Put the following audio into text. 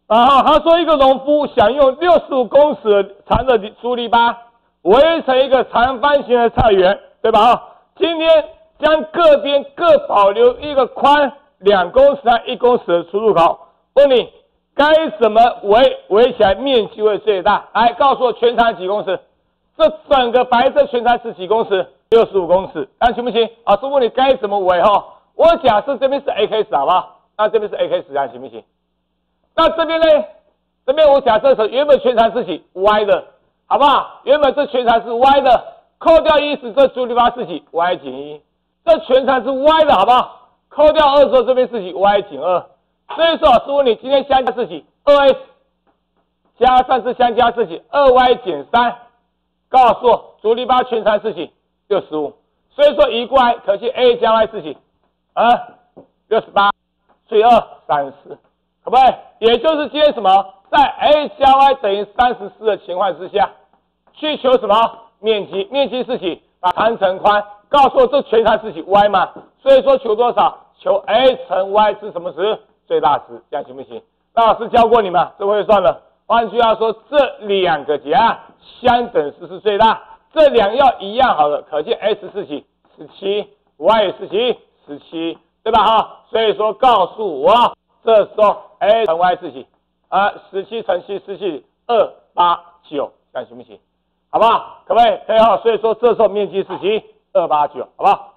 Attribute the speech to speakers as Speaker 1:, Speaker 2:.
Speaker 1: 然后他说，一个农夫想用65公尺长的竹篱笆围成一个长方形的菜园，对吧？今天将各边各保留一个宽2公尺和1公尺的出入口。问你该怎么围起来面积会最大？来告诉我全长几公尺？这整个白色全长是几公尺？65公尺，那行不行？老师问你该怎么围哈？我假设这边是 x 好不好？那这边是 x 这行不行？那这边呢？这边我假设是原本全长是几 y 的，好不好？原本这全长是 y 的，扣掉1时，这竹篱笆是几 y 减1，这全长是 y 的，好不好？扣掉2之后，这边是几 y 减2。所以说，老师问你今天相加是几 2x 加上这相加是几 2y 减3，告诉我竹篱笆全长是几65。所以说移过来，可见 a 加 y 是几68除以2 34，可不可以？也就是今天什么，在 a 加 y 等于34的情况之下，去求什么面积？面积是几？把长乘宽，告诉我这全长是几 y 嘛？所以说求多少？求 a 乘 y 是什么值？最大值，这样行不行？那老师教过你们，这会算了。换句话说，这2个加相等式是最大，这2要一样好了，可见 s 是几17，y 也是几17，对吧？哈，所以说告诉我，这时候 a 乘 y 是几？17乘7是几？289，这样行不行？好不好？可不可以？可以哈。所以说这时候面积是几？289，好不好？